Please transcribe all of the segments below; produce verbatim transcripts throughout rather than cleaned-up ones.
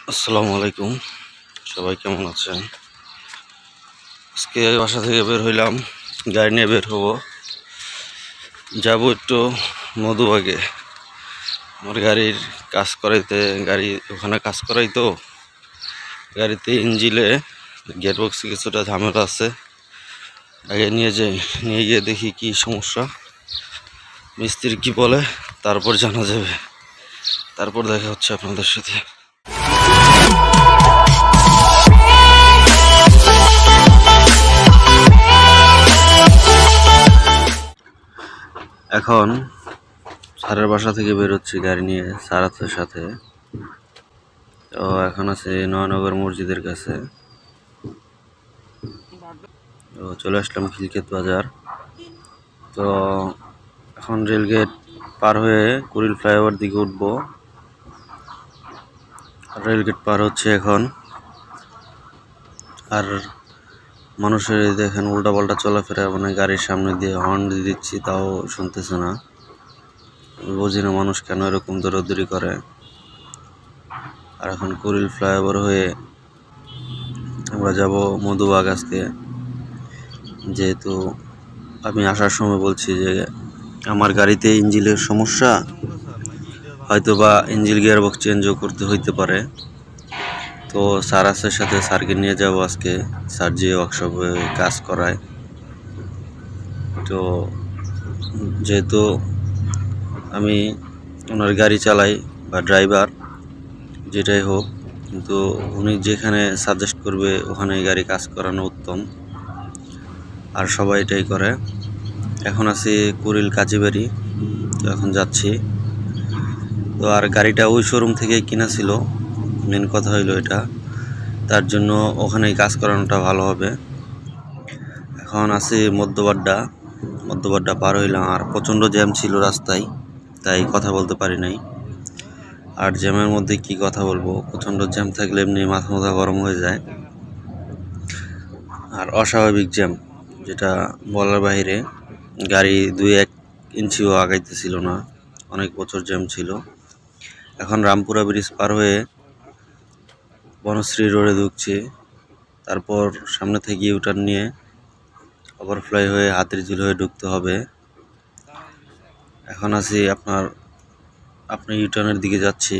আসসালামু আলাইকুম, সবাই কেমন আছেন? আজকে বাসা থেকে বের হইলাম, গাড়ি নিয়ে বের হব, যাব একটু মধুবাগে। আমার গাড়ির কাজ করাইতে, গাড়ি ওখানে কাজ করাই তো গাড়িতে ইঞ্জিলে গিয়ারবক্সে কিছুটা ঝামেলা আছে। আগে নিয়ে যাই, নিয়ে গিয়ে দেখি কি সমস্যা, মিস্ত্রি কি বলে, তারপর জানা যাবে। তারপর দেখা হচ্ছে আপনাদের সাথে। এখন স্যারের বাসা থেকে বেরোচ্ছি গাড়ি নিয়ে সারাতের সাথে। তো এখন আছে নয়নগর মসজিদের কাছে। তো চলে আসলাম খিলক্ষেত বাজার। তো এখন রেলগেট পার হয়ে কুড়িল ফ্লাইওভার দিকে উঠবো। রেলগেট পার হচ্ছে এখন। আর মানুষের দেখেন উল্টা পাল্টা চলাফেরা, মানে গাড়ির সামনে দিয়ে হর্ন দিয়ে দিচ্ছি তাও শুনতেছে না। বুঝি না মানুষ কেন এরকম দৌড়াদৌড়ি করে। আর এখন কুড়িল ফ্লাইওভার হয়ে আমরা যাব মধুবাগ। আজকে যেহেতু আমি আসার সময় বলছি যে আমার গাড়িতে ইঞ্জিনের সমস্যা, হয়তো বা ইঞ্জিন গিয়ারবক্স চেঞ্জও করতে হইতে পারে। তো স্যার আছে, সাথে স্যারকে নিয়ে যাব আজকে। স্যার যে ওয়ার্কশপে কাজ করায়, তো যেহেতু আমি ওনার গাড়ি চালাই বা ড্রাইভার যেটাই হোক, কিন্তু উনি যেখানে সাজেস্ট করবে ওখানে গাড়ি কাজ করানো উত্তম। আর সবাই এটাই করে। এখন আছি কুড়িল কাজীবাড়ি, তো এখন যাচ্ছি। তো আর গাড়িটা ওই শোরুম থেকেই কিনা ছিল, মেন কথা হইলো এটা, তার জন্য ওখানেই কাজ করানোটা ভালো হবে। এখন আছি মধ্যবাড্ডা, মধ্যবাড্ডা পার হইলাম। আর প্রচণ্ড জ্যাম ছিল রাস্তায়, তাই কথা বলতে পারি নাই। আর জ্যামের মধ্যে কি কথা বলবো, প্রচণ্ড জ্যাম থাকলে এমনি মাথা মাথা গরম হয়ে যায়। আর অস্বাভাবিক জ্যাম, যেটা বলার বাইরে। গাড়ি দুই এক ইঞ্চিও আগাইতেছিল না, অনেক বছর জ্যাম ছিল। এখন রামপুরা ব্রিজ পার হয়ে বনশ্রী রোডে ঢুকছি। তারপর সামনে থেকে ইউটার্ন নিয়ে ওভারফ্লাই হয়ে হাতিরঝিল হয়ে ঢুকতে হবে। এখন আছি আপনার আপনি ইউটার্নের দিকে যাচ্ছি।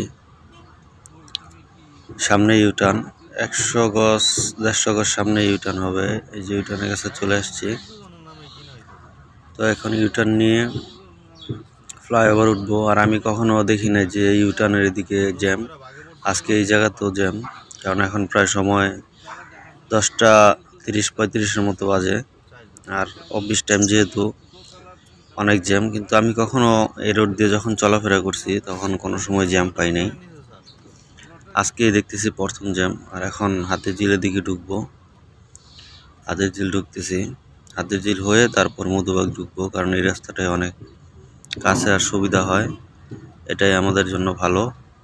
সামনে ইউটার্ন, একশো গজ দেড়শো গজ সামনে ইউটার্ন হবে। এই যে ইউটার্নের কাছে চলে আসছি। তো এখন ইউটার্ন নিয়ে ফ্লাইওভার উঠবো। আর আমি কখনো দেখি না যে ইউটার্নের এদিকে জ্যাম, আজকে এই জায়গাতেও জ্যাম। কারণ এখন প্রায় সময় দশটা তিরিশ পঁয়ত্রিশের মতো বাজে। আর অফিস টাইম যেহেতু অনেক জ্যাম, কিন্তু আমি কখনো এই রোড দিয়ে যখন চলাফেরা করছি তখন কোনো সময় জ্যাম পাই নাই। আজকে দেখতেছি প্রথম জ্যাম। আর এখন হাতিরঝিলের দিকে ঢুকবো। হাতিরঝিল ঢুকতেছি, হাতিরঝিল হয়ে তারপর মধুবাগ ঢুকবো, কারণ এই রাস্তাটায় অনেক কাছে আর সুবিধা হয়, এটাই আমাদের জন্য ভালো।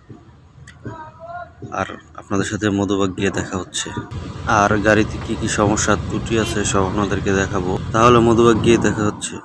আর আপনাদের সাথে মধুবাগ গিয়ে দেখা হচ্ছে। আর গাড়িতে কি কি সমস্যা ত্রুটি আছে সব আপনাদেরকে দেখাবো। তাহলে মধুবাগ গিয়ে দেখা হচ্ছে।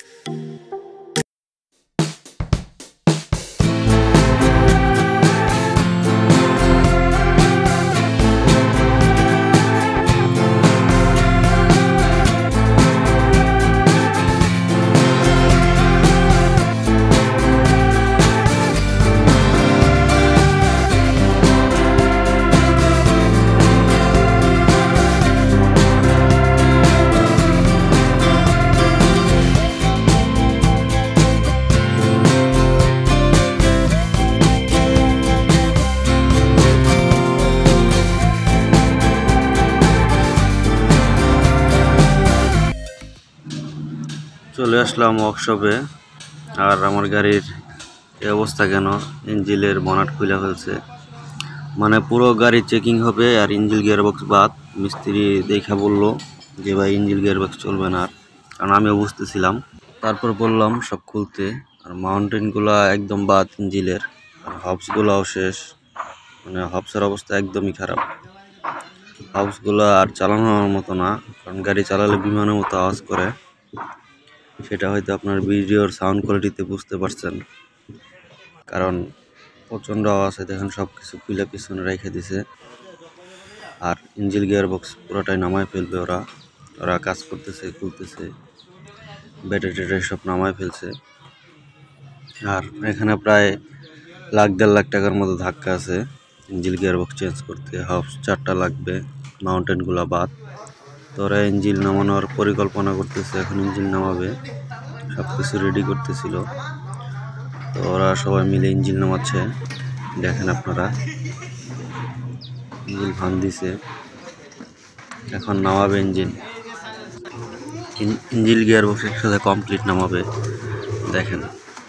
চলে আসলাম ওয়ার্কশপে। আর আমার গাড়ির এই অবস্থা কেন, ইঞ্জিনের বনাট খুলে ফেলছে। মানে পুরো গাড়ি চেকিং হবে আর ইঞ্জিন গিয়ারবক্স বাদ। মিস্ত্রি দেখা বললো যে ভাই ইঞ্জিন গিয়ারবক্স চলবে না, আর কারণ আমিও বুঝতেছিলাম। তারপর বললাম সব খুলতে। আর মাউন্টেনগুলো একদম বাদ ইঞ্জিনের, আর হবসগুলোও শেষ। মানে হবসের অবস্থা একদমই খারাপ। হবসগুলো আর চালানোর মতো না, কারণ গাড়ি চালালে বিমানের মতো আওয়াজ করে। সেটা হয়তো আপনার ভিডিওর সাউন্ড কোয়ালিটিতে বুঝতে পারছেন, কারণ প্রচণ্ড আওয়াজ, দেখেন সব কিছু খুলে পিছনে রেখে দিছে। আর ইঞ্জিন গিয়ার বক্স পুরোটাই নামায় ফেলবে ওরা ওরা কাজ করতেছে, খুলতেছে, ব্যাটারি ট্যাটারি সব নামায় ফেলছে। আর এখানে প্রায় লাখ দেড় লাখ টাকার মতো ধাক্কা আছে ইঞ্জিন গিয়ার বক্স চেঞ্জ করতে। হাফ চারটা লাগবে, মাউন্টেনগুলো বাদ। তো ওরা ইঞ্জিন নামানোর পরিকল্পনা করতেছে, এখন ইঞ্জিন নামাবে, সব কিছু রেডি করতেছিল। তো ওরা সবাই মিলে ইঞ্জিন নামাচ্ছে, দেখেন আপনারা। ইঞ্জিন ভাঙ দিছে, এখন নামাবে ইঞ্জিন। ইঞ্জিন গিয়ার বক্স একসাথে কমপ্লিট নামাবে, দেখেন।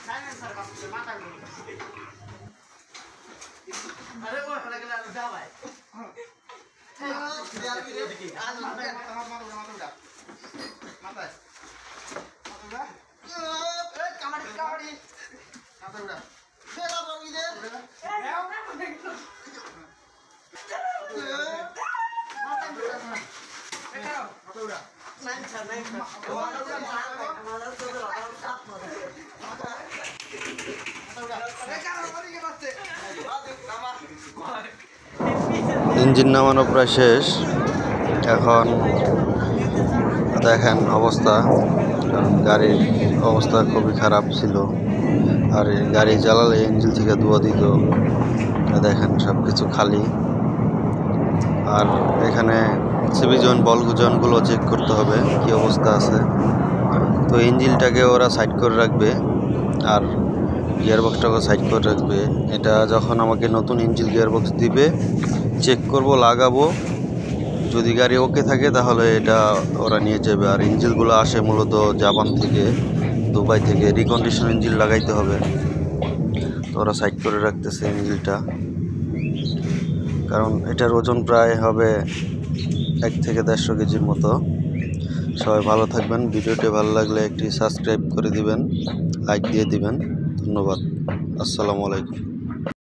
ইঞ্জিন নামানো প্রায় শেষ, এখন দেখেন অবস্থা। গাড়ির অবস্থা খুবই খারাপ ছিল, আর গাড়ি জ্বালালে ইঞ্জিন থেকে ধোঁয়া দিত। দেখেন সব কিছু খালি। আর এখানে সিবি জয়েন্ট বল জয়েন্টগুলো চেক করতে হবে কি অবস্থা আছে। তো ইঞ্জিনটাকে ওরা সাইড করে রাখবে আর গিয়ারবক্সটাকে সাইড করে রাখবে। এটা যখন আমাকে নতুন ইঞ্জিন গিয়ারবক্স দিবে চেক করব, লাগাবো। যদি গাড়ি ওকে থাকে তাহলে এটা ওরা নিয়ে যাবে। আর ইঞ্জিনগুলো আসে মূলত জাপান থেকে, দুবাই থেকে, রিকন্ডিশন ইঞ্জিন লাগাইতে হবে। তো ওরা সাইড করে রাখতেছে ইঞ্জিনটা, কারণ এটার ওজন প্রায় হবে এক থেকে দেড়শো কেজির মতো। সবাই ভালো থাকবেন। ভিডিওটি ভালো লাগলে একটি সাবস্ক্রাইব করে দিবেন, লাইক দিয়ে দিবেন। ধন্যবাদ। আসসালামু আলাইকুম।